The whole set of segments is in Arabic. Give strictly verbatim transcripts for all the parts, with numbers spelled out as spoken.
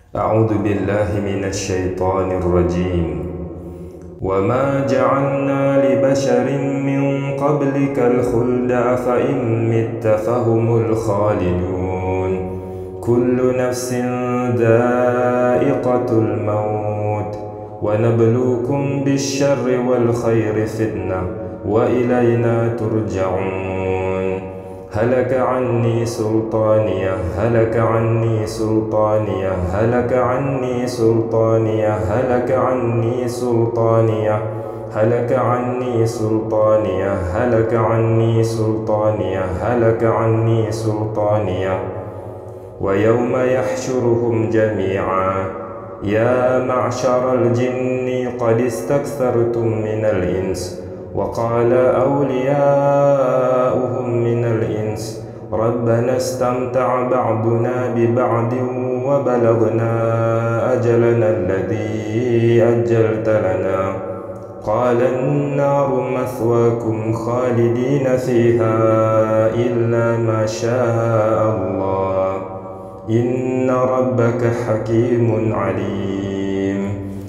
أعوذ بالله من الشيطان الرجيم. وما جعلنا لبشر من قبلك الخلد أفإن مت فهم الخالدون. كل نفس ذائقة الموت ونبلوكم بالشر والخير فتنة وإلينا ترجعون. هلك عني سلطانية هلك عني سلطانية هلك عني سلطانية هلك عني سلطانية هلك عني سلطانية هلك عني سلطانية هلك عني سلطانية. ويوم يحشرهم جميعا يا معشر الجن قد استكثرتم من الإنس وقال أولياؤهم من الإنس ربنا استمتع بعضنا ببعض وبلغنا أجلنا الذي أجلت لنا قال النار مثواكم خالدين فيها إلا ما شاء الله إن ربك حكيم عليم.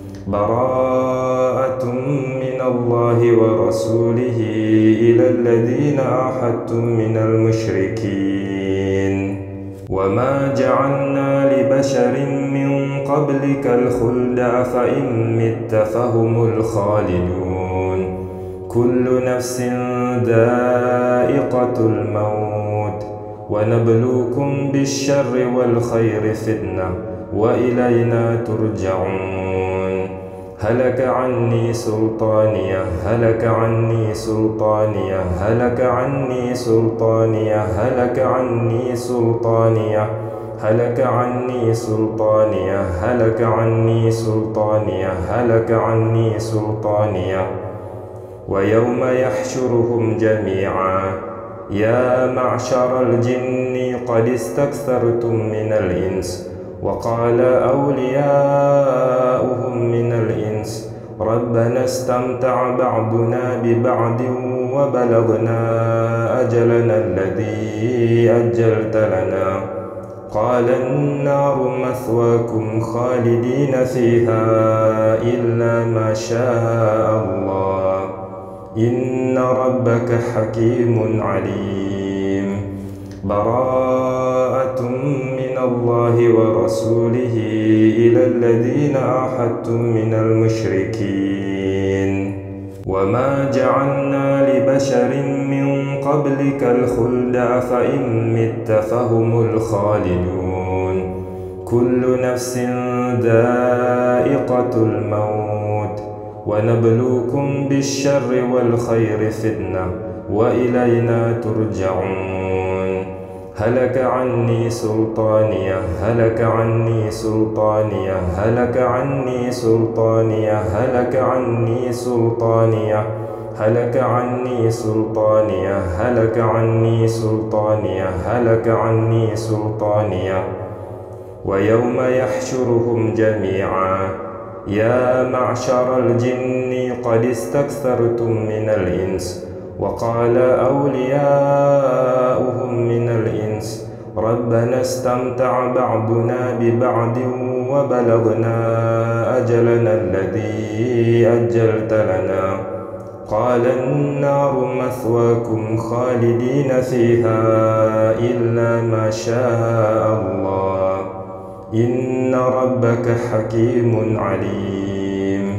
براءة من الله ورسوله إلى الذين عاهدتم من المشركين. وما جعلنا لبشر من قبلك الخلد أفإن مت فهم الخالدون. كل نفس ذائقة الموت ونبلوكم بالشر والخير فتنة وإلينا ترجعون. هلك عني سلطانية هلك عني سلطانية هلك عني سلطانية هلك عني سلطانية هلك عني سلطانية هلك عني سلطانية هلك عني سلطانية. ويوم يحشرهم جميعا يا معشر الجن قد استكثرتم من الإنس وقال أولياؤهم من الإنس ربنا استمتع بعضنا ببعض وبلغنا أجلنا الذي أجلت لنا قال النار مثواكم خالدين فيها إلا ما شاء الله إن ربك حكيم عليم. براءة من الله ورسوله إلى الذين عاهدتم من المشركين. وما جعلنا لبشر من قبلك الخلد أفإن مت فهم الخالدون. كل نفس ذائقة الموت ونبلوكم بالشر والخير فتنة وإلينا ترجعون. هلك عني سلطانية هلك عني سلطانية هلك عني سلطانية هلك عني سلطانية هلك عني سلطانية هلك عني سلطانية هلك عني سلطانية. ويوم يحشرهم جميعا يا معشر الجن قد استكثرتم من الإنس وقال أولياؤهم من الإنس ربنا استمتع بعضنا ببعض وبلغنا أجلنا الذي أجلت لنا قال النار مثواكم خالدين فيها إلا ما شاء الله إن ربك حكيم عليم.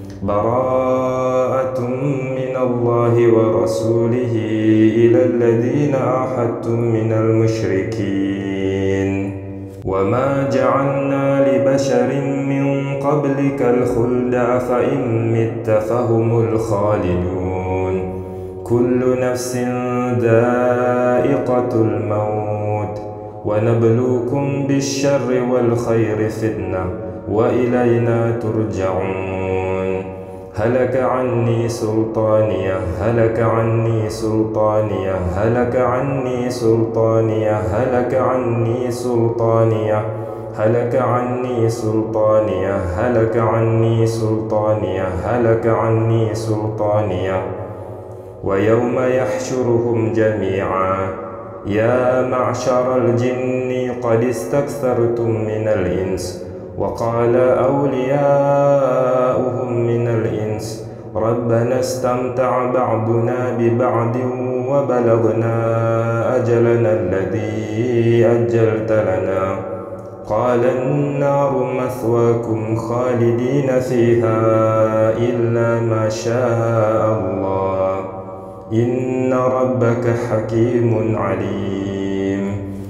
براءة من الله ورسوله إلى الذين عاهدتم من المشركين. وما جعلنا لبشر من قبلك الخلد أفإن مت فهم الخالدون. كل نفس ذائقة الموت ونبلوكم بالشر والخير فتنة وإلينا ترجعون. هلك عني سلطانية هلك عني سلطانية هلك عني سلطانية هلك عني سلطانية هلك عني سلطانية هلك عني سلطانية هلك عني سلطانية. ويوم يحشرهم جميعا يا معشر الجن قد استكثرتم من الإنس وقال أولياؤهم من الإنس ربنا استمتع بعضنا ببعض وبلغنا أجلنا الذي أجلت لنا قال النار مثواكم خالدين فيها إلا ما شاء الله إن ربك حكيم عليم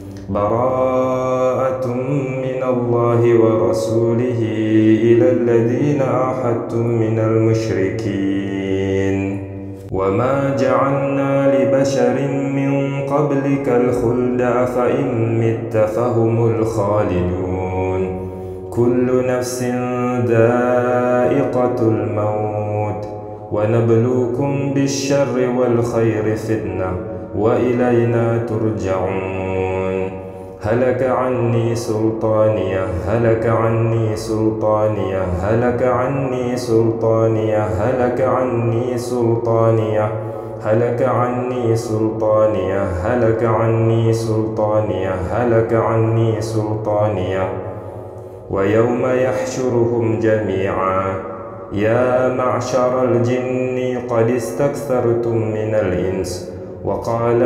براءة من الله ورسوله إلى الذين عاهدتم من المشركين وما جعلنا لبشر من قبلك الخلد أفإن مت فهم الخالدون كل نفس ذائقة الموت ونبلوكم بالشر والخير فتنة وإلينا ترجعون هلك عني سلطانية هلك عني سلطانية هلك عني سلطانية هلك عني سلطانية هلك عني سلطانية هلك عني سلطانية هلك عني سلطانية ويوم يحشرهم جميعا يا معشر الجن قد استكثرتم من الإنس وقال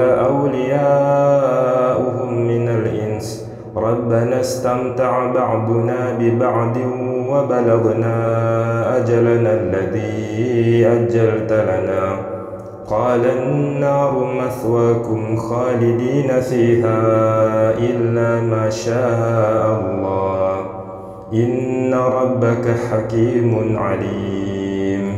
أولياؤهم من الإنس ربنا استمتع بعضنا ببعض وبلغنا أجلنا الذي أجلت لنا قال النار مثواكم خالدين فيها إلا ما شاء الله إن ربك حكيم عليم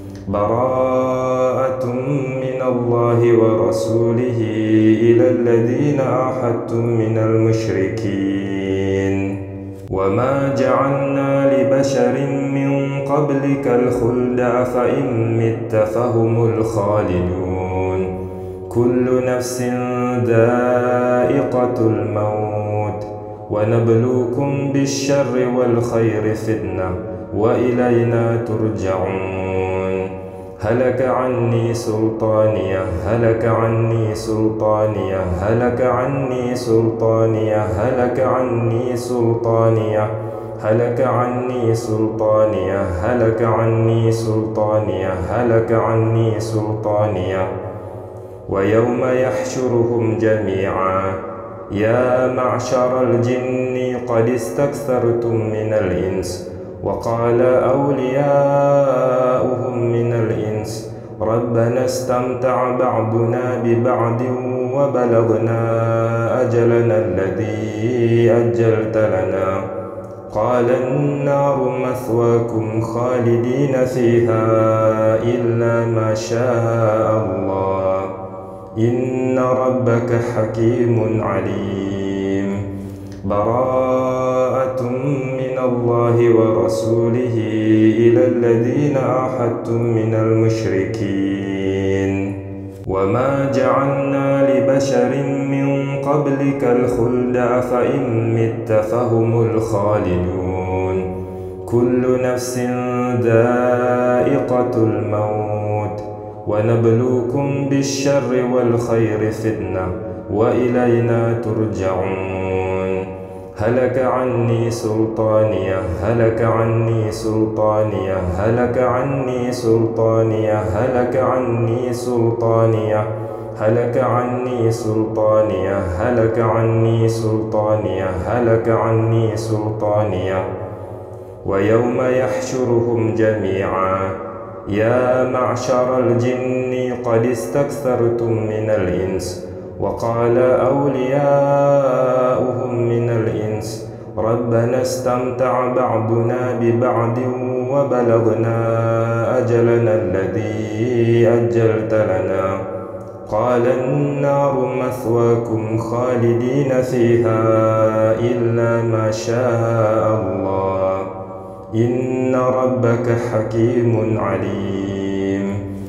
براءة من الله ورسوله إلى الذين عاهدتم من المشركين وما جعلنا لبشر من قبلك الخلد أفإن مت فهم الخالدون كل نفس ذائقة الموت ونبلوكم بالشر والخير فتنة وإلينا ترجعون هلك عني سلطانية هلك عني سلطانية هلك عني سلطانية هلك عني سلطانية هلك عني سلطانية هلك عني سلطانية هلك عني سلطانية ويوم يحشرهم جميعا يا معشر الجن قد استكثرتم من الإنس وقال أولياؤهم من الإنس ربنا استمتع بعضنا ببعض وبلغنا أجلنا الذي أجلت لنا قال النار مثواكم خالدين فيها إلا ما شاء الله إن ربك حكيم عليم براءة من الله ورسوله إلى الذين عاهدتم من المشركين وما جعلنا لبشر من قبلك الخلد أفإن مت فهم الخالدون كل نفس ذائقة الموت ونبلوكم بالشر والخير فتنة وإلينا ترجعون هلك عني سلطانية هلك عني سلطانية هلك عني سلطانية هلك عني سلطانية هلك عني سلطانية هلك عني سلطانية هلك عني سلطانية ويوم يحشرهم جميعا يا معشر الجن قد استكثرتم من الإنس وقال أولياؤهم من الإنس ربنا استمتع بعضنا ببعض وبلغنا أجلنا الذي أجلت لنا قال النار مثواكم خالدين فيها إلا ما شاء الله إن ربك حكيم عليم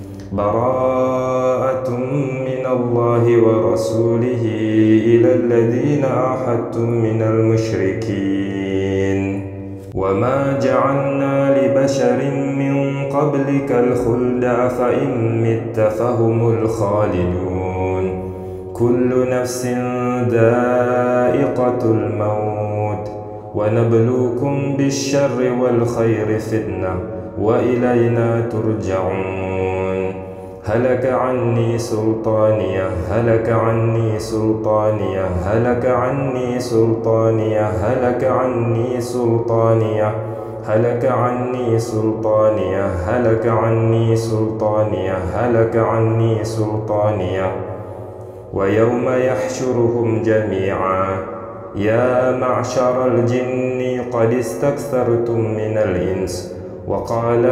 براءة من الله ورسوله إلى الذين عاهدتم من المشركين وما جعلنا لبشر من قبلك الخلد أفإن مت فهم الخالدون كل نفس ذائقة الموت ونبلوكم بالشر والخير فتنة وإلينا ترجعون. هلك عني سلطانية هلك عني سلطانية هلك عني سلطانية هلك عني سلطانية هلك عني سلطانية هلك عني سلطانية هلك عني سلطانية. ويوم يحشرهم جميعا يا معشر الجن قد استكثرتم من الإنس، وقال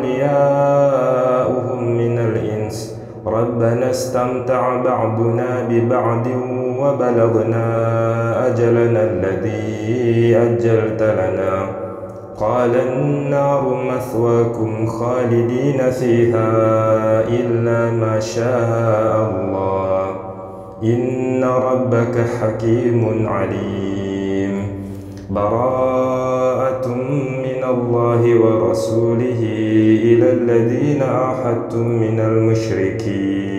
أولياؤهم من الإنس ربنا استمتع بعضنا ببعض وبلغنا أجلنا الذي أجلت لنا، قال النار مثواكم خالدين فيها إلا ما شاء الله إن ربك حكيم عليم. براءة من الله ورسوله إلى الذين عاهدتم من المشركين.